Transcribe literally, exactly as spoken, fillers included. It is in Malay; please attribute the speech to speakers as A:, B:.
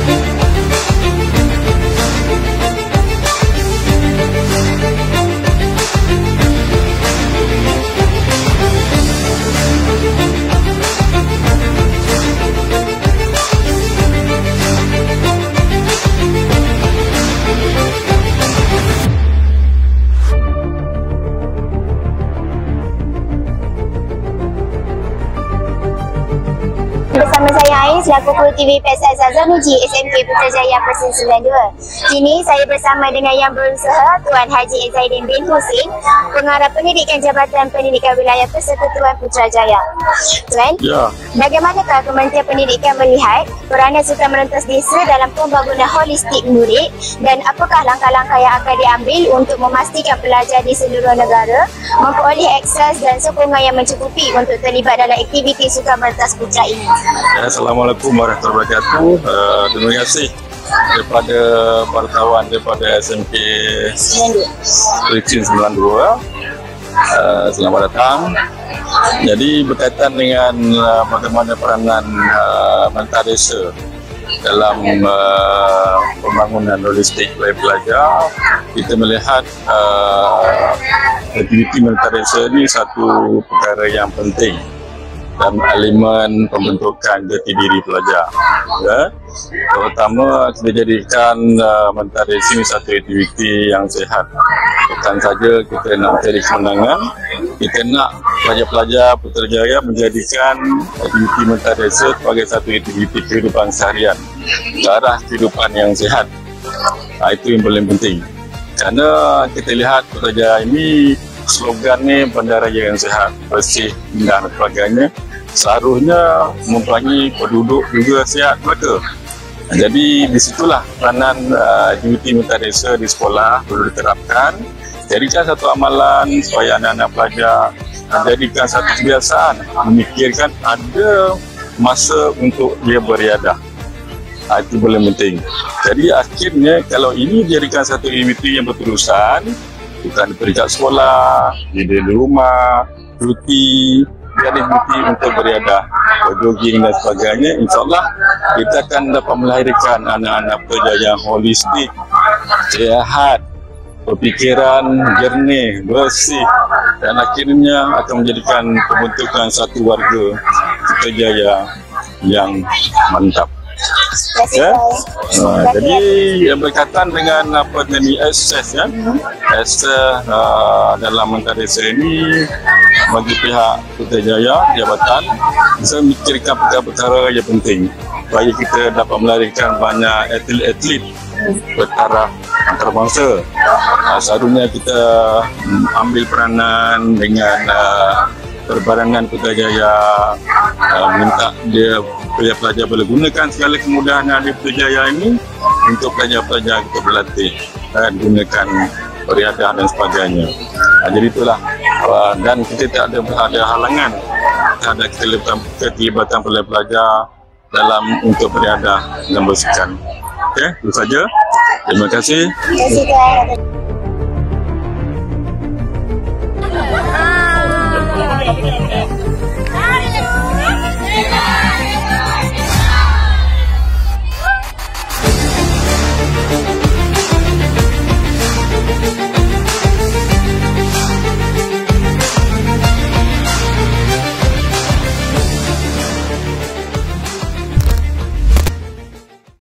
A: Bersama saya Ain selaku Kru T V P S S Azamuji S M K Putrajaya Persen sembilan puluh dua. Kini saya bersama dengan Yang Berusaha Tuan Haji Zaidin bin Husin, Pengarah Pendidikan Jabatan Pendidikan Wilayah Persekutuan Putrajaya. Tuan, ya. Bagaimanakah Kementerian Pendidikan melihat peranan Sukan Merentas Desa dalam pembangunan holistik murid dan apakah langkah-langkah yang akan diambil untuk memastikan pelajar di seluruh negara memperoleh akses dan sokongan yang mencukupi untuk terlibat dalam aktiviti Sukan Merentas Putra ini?
B: Ya, Assalamualaikum warahmatullahi wabarakatuh. Uh, terima kasih daripada wartawan daripada S M K sembilan puluh dua. Uh, selamat datang. Jadi berkaitan dengan uh, bagaimana peranan uh, Mentar Desa dalam uh, pembangunan holistik pelajar, kita melihat uh, aktiviti Mentar Desa ini satu perkara yang penting dan elemen pembentukan jati diri pelajar. Ya. Terutama kita jadikan uh, Mentar Desa ini satu aktiviti yang sihat. Bukan saja kita nak mencari kemenangan, kita nak pelajar-pelajar Putrajaya menjadikan aktiviti Mentar Desa sebagai satu aktiviti kehidupan seharian ke arah kehidupan yang sihat. Nah, itu yang paling penting. Karena kita lihat Putrajaya ini slogannya bandaraya yang sihat, bersih, indah dan sebagainya. Seharusnya mempunyai penduduk juga sihat mereka. Jadi disitulah peranan uh, aktiviti Mentar Desa di sekolah perlu diterapkan. Jadikan satu amalan supaya anak-anak pelajar menjadikan satu kebiasaan memikirkan ada masa untuk dia beriadah. Uh, itu paling penting. Jadi akhirnya kalau ini dijadikan satu aktiviti yang berterusan, bukan di peringkat sekolah, di rumah, cuti, jadi cuti untuk beriadah, jogging dan sebagainya. InsyaAllah kita akan dapat melahirkan anak-anak pelajar yang holistik, sihat, berfikiran jernih, bersih, dan akhirnya akan menjadikan pembentukan satu warga Putrajaya yang mantap. Ya? Nah, jadi yang berkaitan dengan apa ini akses ya, akses uh, dalam Mentar Desa ini bagi pihak Putrajaya jabatan bisa memikirkan perkara-perkara yang penting supaya kita dapat melahirkan banyak atlet-atlet bertaraf antarabangsa. Uh, seharusnya kita um, ambil peranan dengan uh, perbarangan Putrajaya, uh, minta dia pelajar-pelajar boleh gunakan segala kemudahan yang ada di Putrajaya ini untuk pelajar-pelajar kita berlatih dan gunakan beriadah dan sebagainya. Nah, jadi itulah uh, dan kita tak ada, ada halangan, tak ada keterlibatan, keterlibatan pelajar-pelajar dalam untuk beriadah dan bersukan. Okey, itu saja. Terima kasih.
A: Terima kasih.